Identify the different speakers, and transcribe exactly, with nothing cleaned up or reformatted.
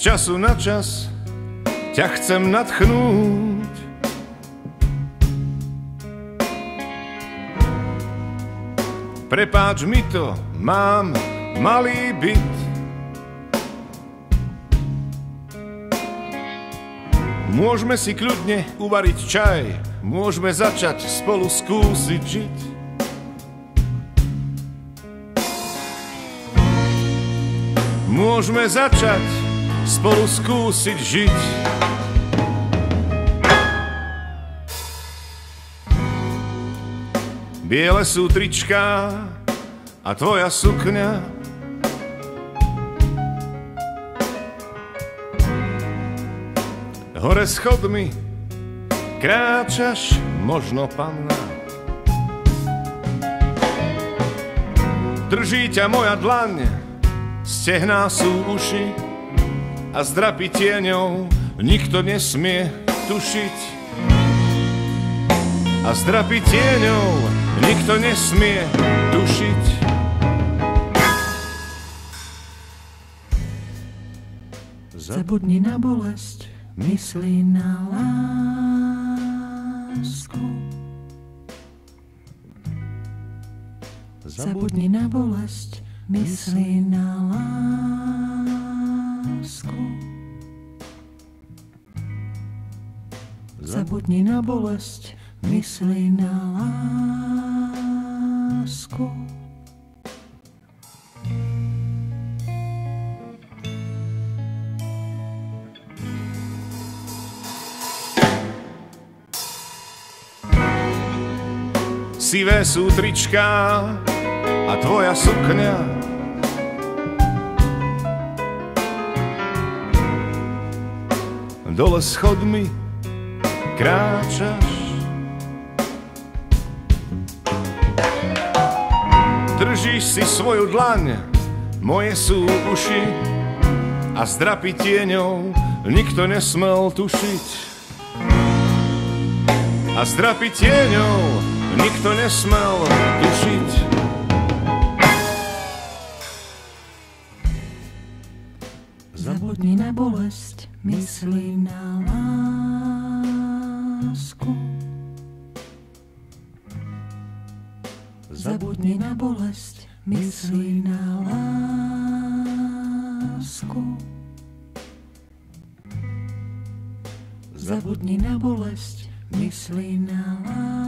Speaker 1: času na čas ťa chcem nadchnúť. Prepáč mi to, mám malý byt. Môžeme si kľudne uvariť čaj, môžeme začať spolu skúsiť žiť. Môžeme začať spolu skúsiť žiť. Biele sú tričká a tvoja sukňa. Hore schodmi kráčaš, možno panna. Drží ťa moja dlaň, stehná sú uši a zdrapy tieňou nikto nesmie tušiť. A zdrapy tieňou nikto nesmie tušiť.
Speaker 2: Zabudni na bolesť, myslí na lásku. Zabudni na bolesť, myslí na lásku. Zabudni na bolesť, myslí na lásku.
Speaker 1: Sivé sú tričká a tvoja sukňa. Dole schodmi kráčaš. Držíš si svoju dlaň, moje sú uši a zdrapy tieňou nikto nesmel tušiť. A zdrapy tieňou nikto nesmel tušiť.
Speaker 2: Zabudni na bolesť, myslí na lásku. Zabudni na bolesť, myslí na lásku. Zabudni na bolesť, myslí na lásku.